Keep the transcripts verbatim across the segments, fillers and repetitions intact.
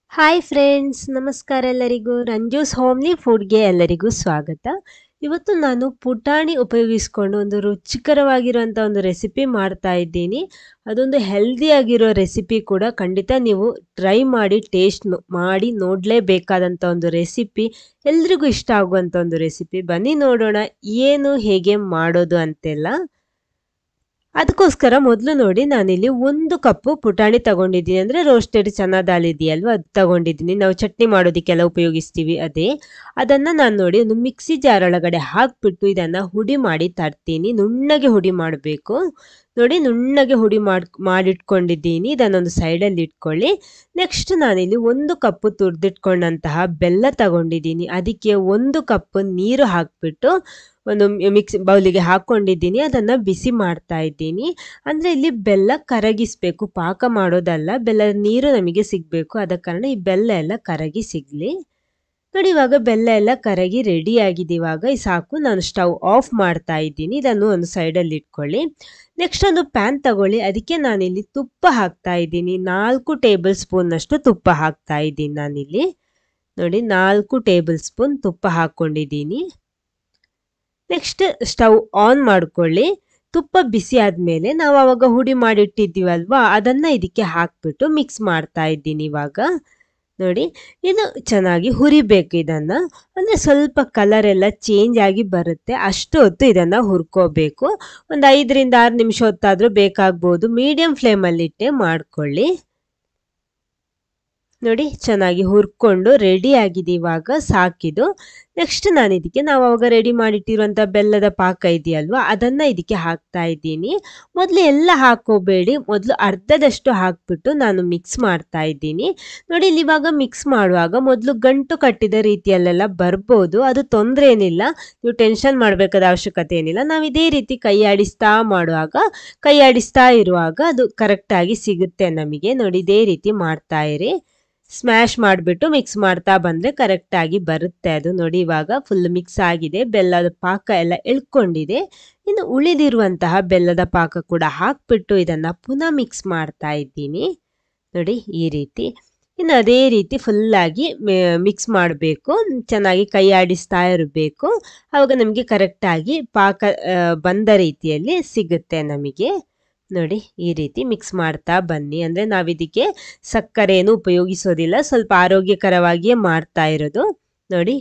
Hi friends, ನಮಸ್ಕಾರ ಎಲ್ಲರಿಗೂ. ರಂಜೂಸ್ homely ಫುಡ್ಗೆ ಎಲ್ಲರಿಗೂ ಸ್ವಾಗತ. ಇವತ್ತು ನಾನು ಪುಟಾಣಿ ಉಪಯೋಗಿಸ್ಕೊಂಡು ಒಂದು ರುಚಿಕರವಾಗಿರುವಂಥ ಒಂದು ರೆಸಿಪಿ ಮಾಡ್ತಾ ಇದ್ದೀನಿ. ಅದೊಂದು ಹೆಲ್ದಿಯಾಗಿರೋ ರೆಸಿಪಿ ಕೂಡ. ಖಂಡಿತ ನೀವು ಟ್ರೈ ಮಾಡಿ ಟೇಸ್ಟ್ ಮಾಡಿ ನೋಡಲೇಬೇಕಾದಂಥ ಒಂದು ರೆಸಿಪಿ, ಎಲ್ರಿಗೂ ಇಷ್ಟ ಆಗುವಂಥ ಒಂದು ರೆಸಿಪಿ. ಬನ್ನಿ ನೋಡೋಣ ಏನು ಹೇಗೆ ಮಾಡೋದು ಅಂತೆಲ್ಲ. ಅದಕ್ಕೋಸ್ಕರ ಮೊದಲು ನೋಡಿ, ನಾನಿಲ್ಲಿ ಒಂದು ಕಪ್ಪು ಪುಟಾಣಿ ತಗೊಂಡಿದ್ದೀನಿ. ಅಂದರೆ ರೋಸ್ಟೆಡ್ ಚನಾ ದಾಲ್ ಇದೆಯಲ್ವ, ಅದು ತಗೊಂಡಿದ್ದೀನಿ. ನಾವು ಚಟ್ನಿ ಮಾಡೋದಕ್ಕೆಲ್ಲ ಉಪಯೋಗಿಸ್ತೀವಿ ಅದೇ. ಅದನ್ನು ನಾನು ನೋಡಿ ಒಂದು ಮಿಕ್ಸಿ ಜಾರ್ ಒಳಗಡೆ ಹಾಕಿಬಿಟ್ಟು ಇದನ್ನು ಹುಡಿ ಮಾಡಿ ತರ್ತೀನಿ. ನುಣ್ಣಗೆ ಹುಡಿ ಮಾಡಬೇಕು ನೋಡಿ. ನುಣ್ಣಗೆ ಹುಡಿ ಮಾಡಿ ಮಾಡಿಟ್ಕೊಂಡಿದ್ದೀನಿ. ಇದನ್ನೊಂದು ಸೈಡಲ್ಲಿ ಇಟ್ಕೊಳ್ಳಿ. ನೆಕ್ಸ್ಟ್ ನಾನಿಲ್ಲಿ ಒಂದು ಕಪ್ಪು ತುರಿದಿಟ್ಕೊಂಡಂತಹ ಬೆಲ್ಲ ತಗೊಂಡಿದ್ದೀನಿ. ಅದಕ್ಕೆ ಒಂದು ಕಪ್ ನೀರು ಹಾಕಿಬಿಟ್ಟು ಒಂದು ಮಿಕ್ಸಿ ಬೌಲಿಗೆ ಹಾಕ್ಕೊಂಡಿದ್ದೀನಿ. ಅದನ್ನು ಬಿಸಿ ಮಾಡ್ತಾ ಇದ್ದೀನಿ. ಅಂದರೆ ಇಲ್ಲಿ ಬೆಲ್ಲ ಕರಗಿಸಬೇಕು, ಪಾಕ ಮಾಡೋದಲ್ಲ. ಬೆಲ್ಲದ ನೀರು ನಮಗೆ ಸಿಗಬೇಕು, ಆದ ಕಾರಣ ಈ ಬೆಲ್ಲ ಎಲ್ಲ ಕರಗಿ ಸಿಗಲಿ ನೋಡಿ. ಇವಾಗ ಬೆಲ್ಲ ಎಲ್ಲ ಕರಗಿ ರೆಡಿ ಆಗಿದೆ. ಇವಾಗ ಸಾಕು, ನಾನು ಸ್ಟವ್ ಆಫ್ ಮಾಡ್ತಾ ಇದ್ದೀನಿ. ಇದನ್ನು ಒಂದು ಸೈಡಲ್ಲಿ ಇಟ್ಕೊಳ್ಳಿ. ನೆಕ್ಸ್ಟ್ ಒಂದು ಪ್ಯಾನ್ ತಗೊಳ್ಳಿ. ಅದಕ್ಕೆ ನಾನಿಲ್ಲಿ ತುಪ್ಪ ಹಾಕ್ತಾ ಇದ್ದೀನಿ. ನಾಲ್ಕು ಟೇಬಲ್ ಸ್ಪೂನ್ನಷ್ಟು ತುಪ್ಪ ಹಾಕ್ತಾ ಇದ್ದೀನಿ ನಾನಿಲ್ಲಿ ನೋಡಿ. ನಾಲ್ಕು ಟೇಬಲ್ ಸ್ಪೂನ್ ತುಪ್ಪ ಹಾಕ್ಕೊಂಡಿದ್ದೀನಿ. ನೆಕ್ಸ್ಟ್ ಸ್ಟವ್ ಆನ್ ಮಾಡ್ಕೊಳ್ಳಿ. ತುಪ್ಪ ಬಿಸಿ ಆದಮೇಲೆ ನಾವು ಆವಾಗ ಹುಡಿ ಮಾಡಿಟ್ಟಿದ್ದೀವಲ್ವಾ, ಅದನ್ನು ಇದಕ್ಕೆ ಹಾಕ್ಬಿಟ್ಟು ಮಿಕ್ಸ್ ಮಾಡ್ತಾ ಇದ್ದೀನಿ. ಇವಾಗ ನೋಡಿ, ಇದು ಚೆನ್ನಾಗಿ ಹುರಿಬೇಕು ಇದನ್ನು. ಅಂದರೆ ಸ್ವಲ್ಪ ಕಲರ್ ಎಲ್ಲ ಚೇಂಜ್ ಆಗಿ ಬರುತ್ತೆ, ಅಷ್ಟು ಹೊತ್ತು ಇದನ್ನು ಹುರ್ಕೋಬೇಕು. ಒಂದು ಐದರಿಂದ ಆರು ನಿಮಿಷ ಹೊತ್ತಾದರೂ ಬೇಕಾಗ್ಬೋದು. ಮೀಡಿಯಂ ಫ್ಲೇಮಲ್ಲಿಟ್ಟೆ ಮಾಡ್ಕೊಳ್ಳಿ ನೋಡಿ. ಚೆನ್ನಾಗಿ ಹುರ್ಕೊಂಡು ರೆಡಿ ಆಗಿದೆ. ಇವಾಗ ಸಾಕಿದು. ನೆಕ್ಸ್ಟ್ ನಾನು ಇದಕ್ಕೆ ನಾವು ಅವಾಗ ರೆಡಿ ಮಾಡಿಟ್ಟಿರುವಂಥ ಬೆಲ್ಲದ ಪಾಕ ಇದೆಯಲ್ವ, ಅದನ್ನು ಇದಕ್ಕೆ ಹಾಕ್ತಾ ಇದ್ದೀನಿ. ಮೊದಲು ಎಲ್ಲ ಹಾಕೋಬೇಡಿ, ಮೊದಲು ಅರ್ಧದಷ್ಟು ಹಾಕ್ಬಿಟ್ಟು ನಾನು ಮಿಕ್ಸ್ ಮಾಡ್ತಾ ಇದ್ದೀನಿ ನೋಡಿ. ಇಲ್ಲಿ ಇವಾಗ ಮಿಕ್ಸ್ ಮಾಡುವಾಗ ಮೊದಲು ಗಂಟು ಕಟ್ಟಿದ ರೀತಿಯಲ್ಲೆಲ್ಲ ಬರ್ಬೋದು, ಅದು ತೊಂದರೆ ಏನಿಲ್ಲ. ನೀವು ಟೆನ್ಷನ್ ಮಾಡಬೇಕಾದ ಅವಶ್ಯಕತೆ ಏನಿಲ್ಲ. ನಾವು ಇದೇ ರೀತಿ ಕೈ ಆಡಿಸ್ತಾ ಮಾಡುವಾಗ, ಕೈ ಆಡಿಸ್ತಾ ಇರುವಾಗ ಅದು ಕರೆಕ್ಟಾಗಿ ಸಿಗುತ್ತೆ ನಮಗೆ ನೋಡಿ. ಇದೇ ರೀತಿ ಮಾಡ್ತಾ ಇರಿ. ಸ್ಮ್ಯಾಶ್ ಮಾಡಿಬಿಟ್ಟು ಮಿಕ್ಸ್ ಮಾಡ್ತಾ ಬಂದರೆ ಕರೆಕ್ಟಾಗಿ ಬರುತ್ತೆ ಅದು ನೋಡಿ. ಇವಾಗ ಫುಲ್ ಮಿಕ್ಸ್ ಆಗಿದೆ, ಬೆಲ್ಲದ ಪಾಕ ಎಲ್ಲ ಎಳ್ಕೊಂಡಿದೆ. ಇನ್ನು ಉಳಿದಿರುವಂತಹ ಬೆಲ್ಲದ ಪಾಕ ಕೂಡ ಹಾಕ್ಬಿಟ್ಟು ಇದನ್ನು ಪುನಃ ಮಿಕ್ಸ್ ಮಾಡ್ತಾ ಇದ್ದೀನಿ ನೋಡಿ, ಈ ರೀತಿ. ಇನ್ನು ಅದೇ ರೀತಿ ಫುಲ್ಲಾಗಿ ಮಿಕ್ಸ್ ಮಾಡಬೇಕು. ಚೆನ್ನಾಗಿ ಕೈ ಆಡಿಸ್ತಾ ಇರಬೇಕು. ಆವಾಗ ನಮಗೆ ಕರೆಕ್ಟಾಗಿ ಪಾಕ ಬಂದ ರೀತಿಯಲ್ಲಿ ಸಿಗುತ್ತೆ ನಮಗೆ ನೋಡಿ. ಈ ರೀತಿ ಮಿಕ್ಸ್ ಮಾಡ್ತಾ ಬನ್ನಿ. ಅಂದರೆ ನಾವಿದಕ್ಕೆ ಸಕ್ಕರೆಯನ್ನು ಉಪಯೋಗಿಸೋದಿಲ್ಲ, ಸ್ವಲ್ಪ ಆರೋಗ್ಯಕರವಾಗಿಯೇ ಮಾಡ್ತಾ ಇರೋದು ನೋಡಿ.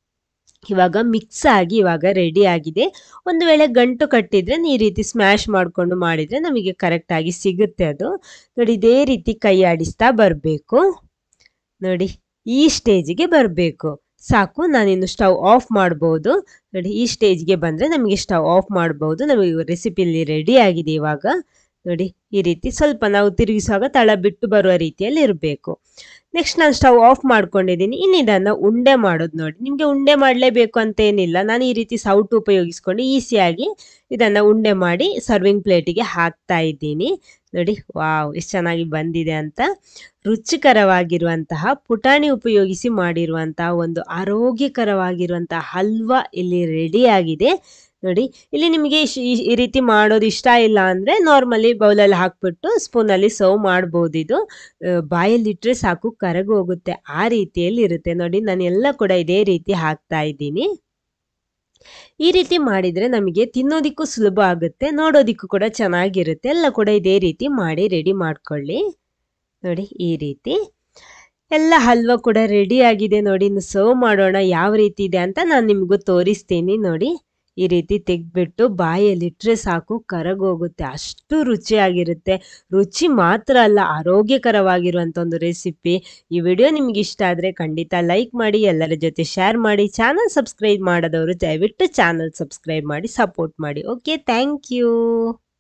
ಇವಾಗ ಮಿಕ್ಸ್ ಆಗಿ ಇವಾಗ ರೆಡಿ ಆಗಿದೆ. ಒಂದು ವೇಳೆ ಗಂಟು ಕಟ್ಟಿದರೆ ಈ ರೀತಿ ಸ್ಮ್ಯಾಶ್ ಮಾಡಿಕೊಂಡು ಮಾಡಿದರೆ ನಮಗೆ ಕರೆಕ್ಟಾಗಿ ಸಿಗುತ್ತೆ ಅದು ನೋಡಿ. ಇದೇ ರೀತಿ ಕೈ ಆಡಿಸ್ತಾ ಬರಬೇಕು ನೋಡಿ. ಈ ಸ್ಟೇಜಿಗೆ ಬರಬೇಕು, ಸಾಕು. ನಾನಿನ್ನು ಸ್ಟವ್ ಆಫ್ ಮಾಡ್ಬೋದು ನೋಡಿ. ಈ ಸ್ಟೇಜ್ಗೆ ಬಂದರೆ ನಮಗೆ ಸ್ಟವ್ ಆಫ್ ಮಾಡ್ಬೋದು. ನಮಗೆ ರೆಸಿಪಿಲಿ ರೆಡಿ ಆಗಿದೆ ಇವಾಗ ನೋಡಿ. ಈ ರೀತಿ ಸ್ವಲ್ಪ ನಾವು ತಿರುಗಿಸುವಾಗ ತಳ ಬಿಟ್ಟು ಬರುವ ರೀತಿಯಲ್ಲಿ ಇರಬೇಕು. ನೆಕ್ಸ್ಟ್ ನಾನು ಸ್ಟವ್ ಆಫ್ ಮಾಡ್ಕೊಂಡಿದ್ದೀನಿ. ಇನ್ನು ಇದನ್ನು ಉಂಡೆ ಮಾಡೋದು ನೋಡಿ. ನಿಮಗೆ ಉಂಡೆ ಮಾಡಲೇಬೇಕು ಅಂತ ಏನಿಲ್ಲ. ನಾನು ಈ ರೀತಿ ಸೌಟು ಉಪಯೋಗಿಸ್ಕೊಂಡು ಈಸಿಯಾಗಿ ಇದನ್ನು ಉಂಡೆ ಮಾಡಿ ಸರ್ವಿಂಗ್ ಪ್ಲೇಟಿಗೆ ಹಾಕ್ತಾ ಇದ್ದೀನಿ ನೋಡಿ. ವಾವ್, ಎಷ್ಟು ಚೆನ್ನಾಗಿ ಬಂದಿದೆ ಅಂತ. ರುಚಿಕರವಾಗಿರುವಂತಹ ಪುಟಾಣಿ ಉಪಯೋಗಿಸಿ ಮಾಡಿರುವಂತಹ ಒಂದು ಆರೋಗ್ಯಕರವಾಗಿರುವಂತಹ ಹಲ್ವಾ ಇಲ್ಲಿ ರೆಡಿ ಆಗಿದೆ ನೋಡಿ. ಇಲ್ಲಿ ನಿಮಗೆ ಈ ರೀತಿ ಮಾಡೋದು ಇಷ್ಟ ಇಲ್ಲ ಅಂದರೆ ನಾರ್ಮಲಿ ಬೌಲಲ್ಲಿ ಹಾಕ್ಬಿಟ್ಟು ಸ್ಪೂನಲ್ಲಿ ಸರ್ವ್ ಮಾಡ್ಬೋದು. ಇದು ಬಾಯಲ್ಲಿಟ್ಟರೆ ಸಾಕು, ಕರಗಿ ಹೋಗುತ್ತೆ, ಆ ರೀತಿಯಲ್ಲಿ ಇರುತ್ತೆ ನೋಡಿ. ನಾನು ಎಲ್ಲ ಕೂಡ ಇದೇ ರೀತಿ ಹಾಕ್ತಾ ಇದ್ದೀನಿ. ಈ ರೀತಿ ಮಾಡಿದರೆ ನಮಗೆ ತಿನ್ನೋದಕ್ಕೂ ಸುಲಭ ಆಗುತ್ತೆ, ನೋಡೋದಕ್ಕೂ ಕೂಡ ಚೆನ್ನಾಗಿರುತ್ತೆ. ಎಲ್ಲ ಕೂಡ ಇದೇ ರೀತಿ ಮಾಡಿ ರೆಡಿ ಮಾಡ್ಕೊಳ್ಳಿ ನೋಡಿ. ಈ ರೀತಿ ಎಲ್ಲ ಹಲ್ವಾ ಕೂಡ ರೆಡಿ ಆಗಿದೆ ನೋಡಿ. ಇನ್ನು ಸರ್ವ್ ಮಾಡೋಣ ಯಾವ ರೀತಿ ಇದೆ ಅಂತ ನಾನು ನಿಮಗೂ ತೋರಿಸ್ತೀನಿ ನೋಡಿ. ಈ ರೀತಿ ತೆಗೆದ್ಬಿಟ್ಟು ಬಾಯಲ್ಲಿಟ್ಟರೆ ಸಾಕು, ಕರಗೋಗುತ್ತೆ, ಅಷ್ಟು ರುಚಿಯಾಗಿರುತ್ತೆ. ರುಚಿ ಮಾತ್ರ ಅಲ್ಲ, ಆರೋಗ್ಯಕರವಾಗಿರುವಂಥ ಒಂದು ರೆಸಿಪಿ. ಈ ವಿಡಿಯೋ ನಿಮ್ಗೆ ಇಷ್ಟ ಆದರೆ ಖಂಡಿತ ಲೈಕ್ ಮಾಡಿ, ಎಲ್ಲರ ಜೊತೆ ಶೇರ್ ಮಾಡಿ. ಚಾನಲ್ ಸಬ್ಸ್ಕ್ರೈಬ್ ಮಾಡದವರು ದಯವಿಟ್ಟು ಚಾನಲ್ ಸಬ್ಸ್ಕ್ರೈಬ್ ಮಾಡಿ ಸಪೋರ್ಟ್ ಮಾಡಿ. Okay, thank you.